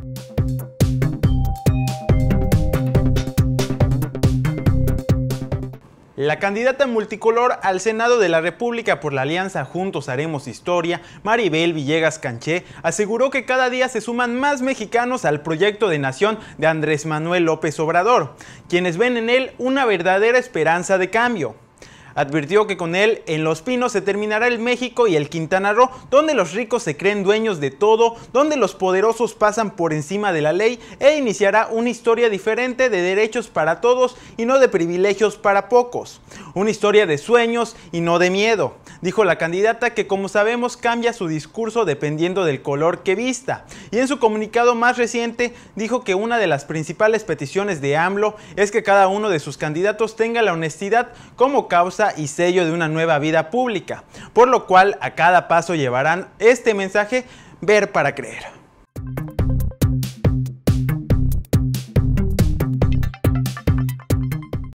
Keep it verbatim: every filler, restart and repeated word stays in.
La candidata multicolor al Senado de la República por la alianza Juntos Haremos Historia, Maribel Villegas Canché, aseguró que cada día se suman más mexicanos al proyecto de nación de Andrés Manuel López Obrador, quienes ven en él una verdadera esperanza de cambio. Advirtió que con él en Los Pinos se terminará el México y el Quintana Roo, donde los ricos se creen dueños de todo, donde los poderosos pasan por encima de la ley, e iniciará una historia diferente de derechos para todos y no de privilegios para pocos. Una historia de sueños y no de miedo, dijo la candidata, que como sabemos cambia su discurso dependiendo del color que vista. Y en su comunicado más reciente dijo que una de las principales peticiones de AMLO es que cada uno de sus candidatos tenga la honestidad como causa y sello de una nueva vida pública, por lo cual a cada paso llevarán este mensaje: ver para creer.